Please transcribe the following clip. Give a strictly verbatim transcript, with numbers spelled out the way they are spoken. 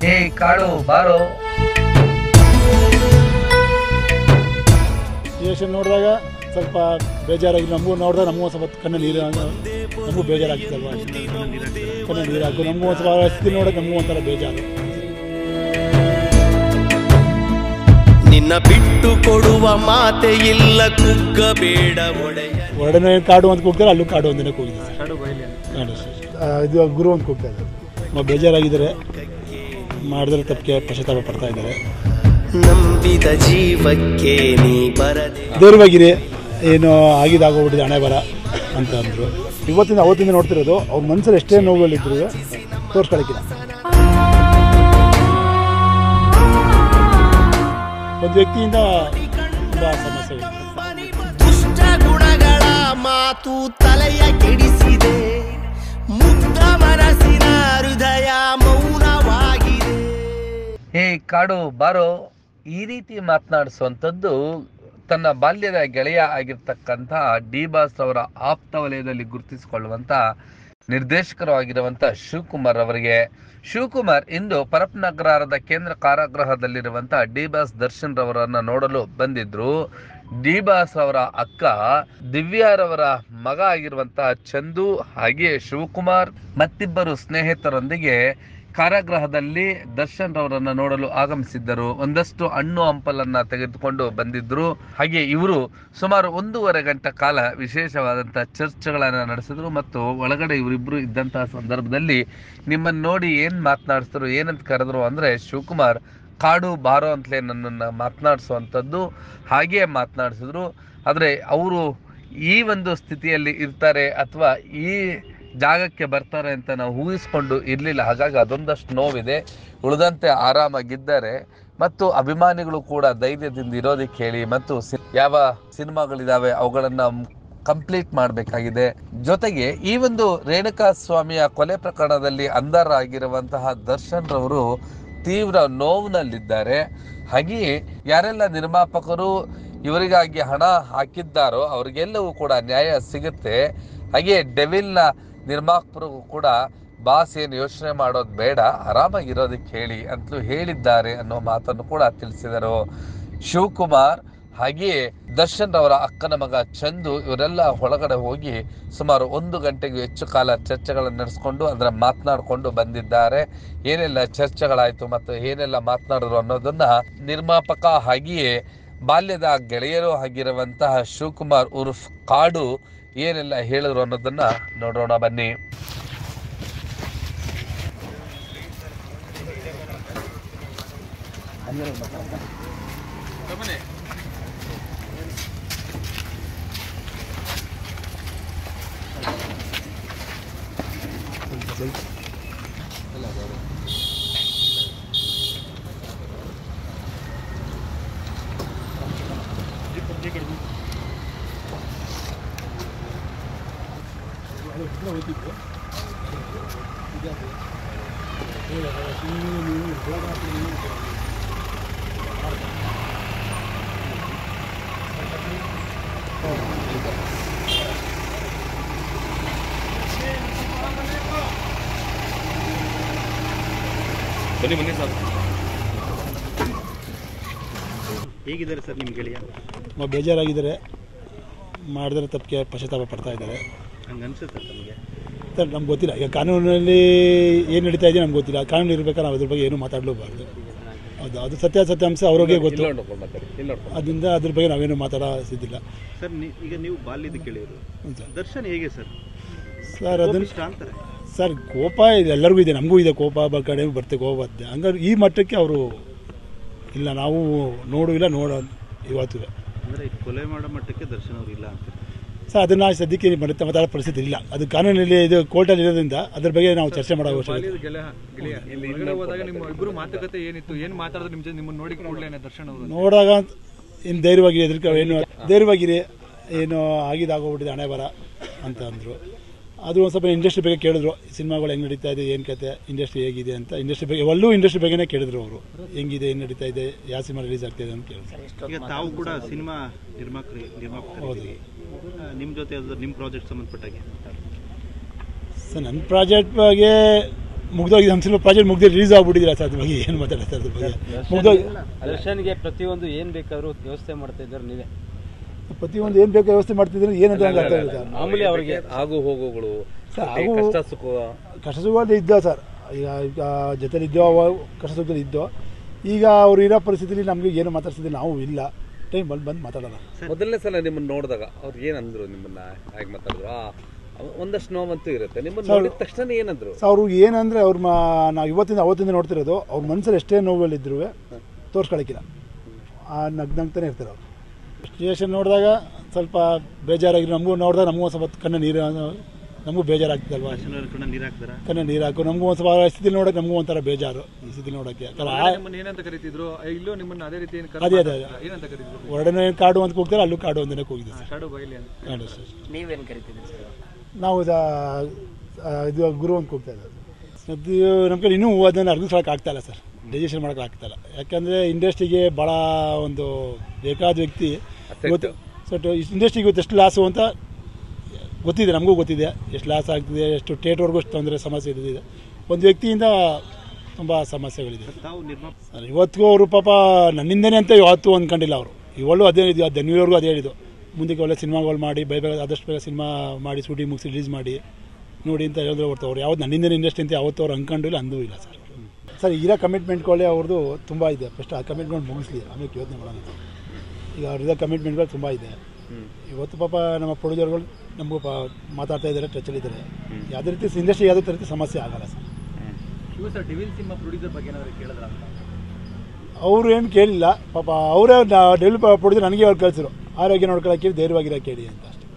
ಹೇ ಕಾಡು ಬಾರೋ. ಸಿಚುವೇಶನ್ ನೋಡಿದಾಗ ಸ್ವಲ್ಪ ಬೇಜಾರಾಗಿ ನಮಗೂ ನೋಡಿದಾಗ ನಮಗೂ ಸ್ವಲ್ಪ ಕಣ್ಣು ನೀರು ನಮಗೂ ಬೇಜಾರಾಗ್ತಲ್ವ, ಕಣ್ಣು ನೀರು ಹಾಕು ನಮಗೂ ಒಂದು ಸ್ವಲ್ಪ ಸ್ಥಿತಿ ನೋಡೋಕೆ ನಮಗೂ ಒಂಥರ ಬೇಜಾರು. ನಿನ್ನ ಬಿಟ್ಟು ಕೊಡುವ ಮಾತೆ ಇಲ್ಲ ಕುಗ್ಗಬೇಡ ಒಡೆಯ. ಹೊರಡನೆ ಕಾಡು ಅಂತ ಕೂಗ್ತಾರೆ, ಅಲ್ಲೂ ಕಾಡು ಒಂದಿನ ಕೂಗಿದೆ ಕಾಡು ಇದು ಗುರು ಅಂತ ಕೂಗ್ತಾರೆ. ನಾವು ಬೇಜಾರಾಗಿದ್ದಾರೆ, ಮಾಡಿದ್ರೆ ತಪ್ಪಿಗೆ ಪಶ್ಚಾತ್ತಾಪ ಪಡ್ತಾ ಇದ್ದಾರೆ. ನಂಬಿದ ಜೀವಕ್ಕೆ ನೀ ಬರದೆ ಧೈರ್ಯವಾಗಿರಿ, ಏನು ಆಗಿದಾಗೋಗ್ಬಿಟ್ಟಿದೆ ಹಣೆ ಬರ ಅಂತ ಅಂದರು. ಇವತ್ತಿಂದ ಅವತ್ತಿಂದ ನೋಡ್ತಿರೋದು ಅವ್ರ ಮನಸ್ಸಲ್ಲಿ ಎಷ್ಟೇ ನೋವುಗಳಿದ್ರು ತೋರಿಸ್ಕೊಳಕ್ಕಿಲ್ಲ. ಒಂದು ವ್ಯಕ್ತಿಯಿಂದ ತುಂಬ ಸಮಸ್ಯೆ. ದುಷ್ಟ ಗುಣಗಳ ಮಾತು ತಲೆಯ ಕೆಡಿಸಿದೆ, ಮುಗ್ಧ ಮನಸ್ಸಿನ ಹೃದಯ ಮೌನವಾಗಿದೆ. ಹೇ ಕಾಡು ಬಾರೋ. ಈ ರೀತಿ ಮಾತನಾಡಿಸುವಂಥದ್ದು ತನ್ನ ಬಾಲ್ಯದ ಗೆಳೆಯ ಆಗಿರ್ತಕ್ಕಂಥ ಡಿ ಬಾಸ್ ಅವರ ಆಪ್ತ ವಲಯದಲ್ಲಿ ಗುರುತಿಸಿಕೊಳ್ಳುವಂಥ ನಿರ್ದೇಶಕರು ಆಗಿರುವಂಥ ಶಿವಕುಮಾರ್ ಅವರಿಗೆ. ಶಿವಕುಮಾರ್ ಇಂದು ಪರಪ್ನಗರದ ಕೇಂದ್ರ ಕಾರಾಗೃಹದಲ್ಲಿರುವಂಥ ಡಿ ಬಾಸ್ ದರ್ಶನ್ ರವರನ್ನ ನೋಡಲು ಬಂದಿದ್ರು. ಡಿ ಬಾಸ್ ಅವರ ಅಕ್ಕ ದಿವ್ಯಾರವರ ಮಗ ಆಗಿರುವಂತಹ ಚಂದು ಹಾಗೆ ಶಿವಕುಮಾರ್ ಮತ್ತಿಬ್ಬರು ಸ್ನೇಹಿತರೊಂದಿಗೆ ಕಾರಾಗೃಹದಲ್ಲಿ ದರ್ಶನ್ ರವರನ್ನ ನೋಡಲು ಆಗಮಿಸಿದ್ದರು. ಒಂದಷ್ಟು ಹಣ್ಣು ಹಂಪಲನ್ನ ತೆಗೆದುಕೊಂಡು ಬಂದಿದ್ರು. ಹಾಗೆ ಇವರು ಸುಮಾರು ಒಂದೂವರೆ ಗಂಟೆ ಕಾಲ ವಿಶೇಷವಾದಂತಹ ಚರ್ಚೆಗಳನ್ನ ನಡೆಸಿದ್ರು. ಮತ್ತು ಒಳಗಡೆ ಇವರಿಬ್ರು ಇದ್ದಂತಹ ಸಂದರ್ಭದಲ್ಲಿ ನಿಮ್ಮನ್ನು ನೋಡಿ ಏನ್ ಮಾತನಾಡಿಸಿದ್ರು, ಏನಂತ ಕರೆದ್ರು ಅಂದ್ರೆ ಶಿವಕುಮಾರ್ ಕಾಡು ಬಾರೋ ಅಂತಲೇ ನನ್ನನ್ನು ಮಾತನಾಡಿಸುವಂಥದ್ದು ಹಾಗೆ ಮಾತನಾಡಿಸಿದ್ರು. ಆದರೆ ಅವರು ಈ ಒಂದು ಸ್ಥಿತಿಯಲ್ಲಿ ಇರ್ತಾರೆ ಅಥವಾ ಈ ಜಾಗಕ್ಕೆ ಬರ್ತಾರೆ ಅಂತ ನಾವು ಊಹಿಸ್ಕೊಂಡು ಇರಲಿಲ್ಲ. ಹಾಗಾಗಿ ಅದೊಂದಷ್ಟು ನೋವಿದೆ. ಉಳಿದಂತೆ ಆರಾಮಾಗಿದ್ದಾರೆ ಮತ್ತು ಅಭಿಮಾನಿಗಳು ಕೂಡ ಧೈರ್ಯದಿಂದ ಇರೋದಕ್ಕೆ ಹೇಳಿ ಮತ್ತು ಯಾವ ಸಿನಿಮಾಗಳಿದಾವೆ ಅವುಗಳನ್ನ ಕಂಪ್ಲೀಟ್ ಮಾಡಬೇಕಾಗಿದೆ. ಜೊತೆಗೆ ಈ ಒಂದು ರೇಣುಕಾ ಸ್ವಾಮಿಯ ಕೊಲೆ ಪ್ರಕರಣದಲ್ಲಿ ಅಂಧರ ಆಗಿರುವಂತಹ ದರ್ಶನ್ ರವರು ತೀವ್ರ ನೋವಿನಲ್ಲಿದ್ದಾರೆ. ಹಾಗೆಯೇ ಯಾರೆಲ್ಲ ನಿರ್ಮಾಪಕರು ಇವರಿಗಾಗಿ ಹಣ ಹಾಕಿದ್ದಾರೋ ಅವರಿಗೆಲ್ಲವೂ ಕೂಡ ನ್ಯಾಯ ಸಿಗುತ್ತೆ. ಹಾಗೆ ಡೆವಿಲ್ನ ನಿರ್ಮಾಪಕರು ಕೂಡ ಬಾಸ್ ಏನು ಯೋಚನೆ ಮಾಡೋದು ಬೇಡ, ಆರಾಮಾಗಿರೋದಕ್ಕೆ ಹೇಳಿ ಅಂತಲೂ ಹೇಳಿದ್ದಾರೆ ಅನ್ನೋ ಮಾತನ್ನು ಕೂಡ ತಿಳಿಸಿದರು. ಶಿವಕುಮಾರ್ ಹಾಗೆಯೇ ದರ್ಶನ್ ಅವರ ಅಕ್ಕನ ಮಗ ಚಂದು ಇವರೆಲ್ಲ ಒಳಗಡೆ ಹೋಗಿ ಸುಮಾರು ಒಂದು ಗಂಟೆಗೂ ಹೆಚ್ಚು ಕಾಲ ಚರ್ಚೆಗಳನ್ನು ನಡೆಸ್ಕೊಂಡು ಅದರ ಮಾತನಾಡಿಕೊಂಡು ಬಂದಿದ್ದಾರೆ. ಏನೆಲ್ಲ ಚರ್ಚೆಗಳಾಯಿತು ಮತ್ತು ಏನೆಲ್ಲ ಮಾತನಾಡಿದ್ರು ಅನ್ನೋದನ್ನ ನಿರ್ಮಾಪಕ ಹಾಗೆಯೇ ಬಾಲ್ಯದ ಗೆಳೆಯರು ಆಗಿರುವಂತಹ ಶಿವಕುಮಾರ್ ಉರ್ಫ್ ಕಾಡು ಏನೆಲ್ಲ ಹೇಳಿದ್ರು ಅನ್ನೋದನ್ನ ನೋಡೋಣ ಬನ್ನಿ. ಬನ್ನಿ ಬನ್ನಿ ಸರ್. ಹೇಗಿದ್ದಾರೆ ಸರ್ ನಿಮ್ಮ ಗೆಳೆಯ? ಬೇಜಾರಾಗಿದ್ದಾರೆ, ಮಾಡಿದ್ರೆ ತಪ್ಪಿಗೆ ಪಶ್ಚಾತ್ತಾಪ ಪಡ್ತಾ ಇದ್ದಾರೆ. ಹಂಗೆ ಅನ್ಸುತ್ತೆ ನಮಗೆ ಸರ್. ನಮ್ಗೆ ಗೊತ್ತಿಲ್ಲ, ಈಗ ಕಾನೂನಲ್ಲಿ ಏನು ನಡೀತಾ ಇದೆ ನಮ್ಗೆ ಗೊತ್ತಿಲ್ಲ. ಕಾನೂನು ಇರಬೇಕಾದ್ರೆ ನಾವು ಅದ್ರ ಬಗ್ಗೆ ಏನು ಮಾತಾಡಲೂಬಾರ್ದು. ಹೌದು, ಅದು ಸತ್ಯ ಸತ್ಯಾಂಶ ಅವ್ರಿಗೆ ಗೊತ್ತು. ಅದರಿಂದ ಅದ್ರ ಬಗ್ಗೆ ನಾವೇನು ಮಾತಾಡೋದಿಲ್ಲ ಸರ್. ಈಗ ನೀವು ಬಾಲ್ಯದ ಗೆಳೆಯರು, ದರ್ಶನ್ ಹೇಗೆ ಸರ್? ಸರ್ ಅದನ್ನು ಸರ್ ಕೋಪ ಇದೆ, ಎಲ್ಲರಿಗೂ ಇದೆ, ನಮಗೂ ಇದೆ ಕೋಪ, ಬ ಕಡೆ ಬರ್ತೇ ಕೋಪ ಬರುತ್ತೆ. ಹಂಗಾದ್ರೆ ಈ ಮಟ್ಟಕ್ಕೆ ಅವರು ಇಲ್ಲ, ನಾವು ನೋಡುವಿಲ್ಲ, ನೋಡೋ ಇವತ್ತು ಅಂದರೆ ಕೊಲೆ ಮಾಡೋ ಮಟ್ಟಕ್ಕೆ ದರ್ಶನ್ ಅವರು ಇಲ್ಲ ಅಂತ ಸರ್. ಅದನ್ನು ಸದ್ಯಕ್ಕೆ ಮತ್ತೆ ಮಾತಾಡೋ ಪರಿಸ್ಥಿತಿ ಇಲ್ಲ. ಅದು ಕಾನೂನಲ್ಲಿ ಇದು ಕೋರ್ಟಲ್ಲಿ ಇರೋದ್ರಿಂದ ಅದ್ರ ಬಗ್ಗೆ ನಾವು ಚರ್ಚೆ ಮಾಡೋ ಅವಶ್ಯಕತೆ. ಮಾತುಕತೆ ಏನಿತ್ತು, ಏನು ಮಾತಾಡಿದ್ರು ನಿಮ್ಮ ಜೊತೆ ನಿಮ್ಮನ್ನು ನೋಡಿ ಕೂಡಲೇ ದರ್ಶನ್ ಅವರು ನೋಡಿದಾಗ ಇನ್ನು ಧೈರ್ಯವಾಗಿ ಎದುರ್ಕ ಏನು ಧೈರ್ಯವಾಗಿರಿ, ಏನು ಆಗಿದಾಗೋಗ್ಬಿಟ್ಟಿದೆ ಹಣೆ ಬರ ಅಂತ ಅಂದರು. ಅದು ಒಂದು ಸ್ವಲ್ಪ ಇಂಡಸ್ಟ್ರಿ ಬಗ್ಗೆ ಕೇಳಿದ್ರು, ಸಿನಿಮಾಗಳು ಹೆಂಗೆ ನಡೀತಾ ಇದೆ, ಏನು ಕತೆ, ಇಂಡಸ್ಟ್ರಿ ಹೇಗಿದೆ ಅಂತ. ಇಂಡಸ್ಟ್ರಿ ಬಗ್ಗೆ ಒಳ್ಳು ಇಂಡಸ್ಟ್ರಿ ಬಗ್ಗೆನೇ ಕೇಳಿದ್ರು ಅವರು, ಹೆಂಗಿದೆ, ಏನು ನಡೀತಾ ಇದೆ, ಯಾವ ಸಿನಿಮಾ ರಿಲೀಸ್ ಆಗ್ತಾಯಿದೆ ಅಂತ ಕೇಳಿದ್ರು. ಈಗ ತಾವು ಕೂಡ ಸಿನಿಮಾ ನಿರ್ಮಾಪಕರು ನಿರ್ಮಾಪಕರು ಹೌದು. ನಿಮ್ಮ ಜೊತೆ ಯಾವ್ದಾದ್ರು ನಿಮ್ಮ ಪ್ರಾಜೆಕ್ಟ್ ಸಂಬಂಧಪಟ್ಟಾಗೆ ಸರ್ ನನ್ನ ಪ್ರಾಜೆಕ್ಟ್ ಬಗ್ಗೆ ಮುಗ್ದೋಗಿದೆ ನಮ್ಮ ಸಿನಿಮಾ ಪ್ರಾಜೆಕ್ಟ್ ಮುಗ್ದು ರಿಲೀಸ್ ಆಗ್ಬಿಟ್ಟಿದ್ದೀರಾ ಸರ್ ಅದ್ರ ಬಗ್ಗೆ ಏನು ಮಾತಾಡ್ತಾರೆ ಅದ್ರ ಬಗ್ಗೆ ಮುಗ್ದೋಗಿ ದರ್ಶನ್ಗೆ ಪ್ರತಿಯೊಂದು ಏನು ಬೇಕಾದರೂ ವ್ಯವಸ್ಥೆ ಮಾಡ್ತಾ ಇದ್ದಾರೆ ನೀವೇ ಪ್ರತಿಯೊಂದು ಏನು ಬೇಕು ವ್ಯವಸ್ಥೆ ಮಾಡ್ತಿದ್ರೆ ಏನಂತ ನಂಗೆ ಅರ್ಥ ಇಲ್ಲ ಸರ್ ಮಾಮೂಲಿ ಅವ್ರಿಗೆ ಆಗು ಹೋಗುಗಳು ಸರ್ ಹಾಗೂ ಕಷ್ಟ ಸುಖ ಕಷ್ಟ ಸುಖದಲ್ಲಿ ಇದ್ದೋ ಸರ್ ಈಗ ಈಗ ಜೊತೆಲಿ ಇದ್ದೋ ಕಷ್ಟ ಸುಖದಲ್ಲಿ ಇದ್ದೋ ಈಗ ಅವ್ರು ಇರೋ ಪರಿಸ್ಥಿತಿಲಿ ನಮಗೆ ಏನು ಮಾತಾಡ್ಸಿದ್ರೆ ನಾವು ಇಲ್ಲ ಟೈಮ್ ಬಂದು ಬಂದು ಮಾತಾಡೋಣ. ಮೊದಲನೇ ಸಲ ನಿಮ್ಮನ್ನ ನೋಡಿದಾಗ ಅವ್ರು ಏನಂದ್ರು ನಿಮ್ಮನ್ನ ಹೇಗೆ ಮಾತಾಡಿದ್ರು ಒಂದಷ್ಟು ನೋವಂತೂ ಇರುತ್ತೆ ನಿಮ್ಮನ್ನ ನೋಡಿದ ತಕ್ಷಣ ಏನಂದ್ರು ಸೊ ಅವರು ಏನಂದರೆ ಅವ್ರ ಮಾ ನಾವು ಇವತ್ತಿಂದ ಅವತ್ತಿಂದ ನೋಡ್ತಿರೋದು ಅವ್ರ ಮನಸ್ಸಲ್ಲಿ ಎಷ್ಟೇ ನೋವುಗಳಿದ್ರು ತೋರಿಸ್ಕೊಳಕ್ಕಿಲ್ಲ ಆ ನಗ್ನಗ್ತಾನೆ ಇರ್ತಾರೆ ಅವರು. ಸಿಚುವೇಶನ್ ನೋಡಿದಾಗ ಸ್ವಲ್ಪ ಬೇಜಾರಾಗಿ ನಮಗೂ ನೋಡಿದಾಗ ನಮಗೂ ಸ್ವಲ್ಪ ಕಣ್ಣು ನೀರು ನಮಗೂ ಬೇಜಾರಾಗ್ತದಲ್ವಾ ಕಣ್ಣು ನೀರು ಹಾಕು ನಮಗೂ ಒಂದು ಸ್ವಲ್ಪ ಸ್ಥಿತಿ ನೋಡೋಕೆ ನಮಗೂ ಒಂಥರ ಬೇಜಾರು ಈ ಸ್ಥಿತಿ ನೋಡೋಕ್ಕೆ ಏನಂತ ಕರೀತಿದ್ರು ಇಲ್ಲೋ ನಿಮ್ಮನ್ನ ಅದೇ ರೀತಿ ಅದೇ ಅದೇ ಏನಂತ ಕರೀತಿದ್ರು ಹೊರಡನೆ ಕಾಡು ಅಂತ ಕೂಗ್ತಾರೆ ಅಲ್ಲೂ ಕಾಡು ಅಂತಲೇ ಕೂಗಿದೆ ಸರ್ ಕಾಡು ಬೈಲಿ ಅಂತ ಕಾಡು ಸರ್ ನೀವೇನು ಕರಿತಿದ್ರಿ ಸರ್ ನಾವು ಇದು ಗುರು ಅಂತ ಕೂಗ್ತಾ ಇದ್ದೀವಿ ಸದ್ಯ ನಮ್ಮ ಕಡೆ ಇನ್ನೂ ಅದನ್ನು ಅರ್ಗಿಸೋಕೆ ಆಗ್ತಾಯಿಲ್ಲ ಸರ್ ಡೈಜೆಷನ್ ಮಾಡೋಕೆ ಆಗ್ತಾಯಿಲ್ಲ ಯಾಕಂದರೆ ಇಂಡಸ್ಟ್ರಿಗೆ ಭಾಳ ಒಂದು ಬೇಕಾದ ವ್ಯಕ್ತಿ ಗೊತ್ತು ಸಟ್ ಇಂಡಸ್ಟ್ರಿಗೆ ಇವತ್ತು ಎಷ್ಟು ಲಾಸು ಅಂತ ಗೊತ್ತಿದೆ ನಮಗೂ ಗೊತ್ತಿದೆ ಎಷ್ಟು ಲಾಸ್ ಆಗ್ತಿದೆ ಎಷ್ಟು ಥಿಯೇಟ್ರ್ವರೆಗೂ ಎಷ್ಟು ತೊಂದರೆ ಸಮಸ್ಯೆ ಇದ್ದಿದೆ ಒಂದು ವ್ಯಕ್ತಿಯಿಂದ ತುಂಬ ಸಮಸ್ಯೆಗಳಿದೆ ಸರ್. ಇವತ್ತಿಗೂ ಅವರು ಪಾಪ ನನ್ನಿಂದನೇ ಅಂತ ಯಾವತ್ತೂ ಅಂದ್ಕೊಂಡಿಲ್ಲ ಅವರು ಇವಳು ಅದೇ ಇದು ಧನ್ಯವ್ರಿಗೂ ಅದೇ ಹೇಳಿದ್ದು ಮುಂದಕ್ಕೆ ಒಳ್ಳೆ ಸಿನಿಮಾಗಳು ಮಾಡಿ ಬೈ ಬೇಗ ಆದಷ್ಟು ಬೇಗ ಸಿನಿಮಾ ಮಾಡಿ ಶೂಟಿಂಗ್ ಮುಗಿಸಿ ರಿಲೀಸ್ ಮಾಡಿ ನೋಡಿ ಅಂತ ಹೇಳಿದ್ರೆ ಹೊರ್ತು ಅವ್ರು ಯಾವ್ದು ನನ್ನಿಂದನೇ ಇಂಡಸ್ಟ್ರಿ ಅಂತ ಯಾವತ್ತೂ ಅವ್ರು ಅಂದ್ಕೊಂಡಿಲ್ಲ ಅಂದೂ ಇಲ್ಲ ಸರ್. ಸರ್ ಇರೋ ಕಮಿಟ್ಮೆಂಟ್ಗಳೇ ಅವ್ರದ್ದು ತುಂಬ ಇದೆ ಫಸ್ಟ್ ಆ ಕಮಿಟ್ಮೆಂಟ್ ಮುಗಿಸ್ಲಿ ಆಮೇಲೆ ಯೋಚನೆ ಮಾಡೋಣ. ಈಗ ಅವ್ರದ್ದು ಕಮಿಟ್ಮೆಂಟ್ಗಳು ತುಂಬ ಇದೆ. ಇವತ್ತು ಪಾಪ ನಮ್ಮ ಪ್ರೊಡ್ಯೂಸರ್ಗಳು ನಮಗೂ ಪಾ ಮಾತಾಡ್ತಾ ಇದ್ದಾರೆ ಟಚಲ್ಲಿದ್ದಾರೆ ಯಾವುದೇ ರೀತಿ ಇಂಡಸ್ಟ್ರಿ ಯಾವುದೇ ರೀತಿ ಸಮಸ್ಯೆ ಆಗಲ್ಲ ಸರ್. ಇವು ಸರ್ ಡಿವಿಲ್ ಸಿನಿಮಾ ಪ್ರೊಡ್ಯೂಸರ್ ಬಗ್ಗೆ ಏನಾದ್ರು ಕೇಳಿದ್ರ ಅವರು ಏನು ಕೇಳಿಲ್ಲ ಪಾಪ ಅವರೇ ಡೆವಲಪ್ ಪ್ರೊಡ್ಯೂಸರ್ ನನಗೆ ಅವ್ರು ಕಳಿಸಿದ್ರು ಆರೋಗ್ಯ ನೋಡ್ಕೊಳ್ಳೋಕೆ ಧೈರ್ಯವಾಗಿರೋ ಕೇಳಿ ಅಂತ.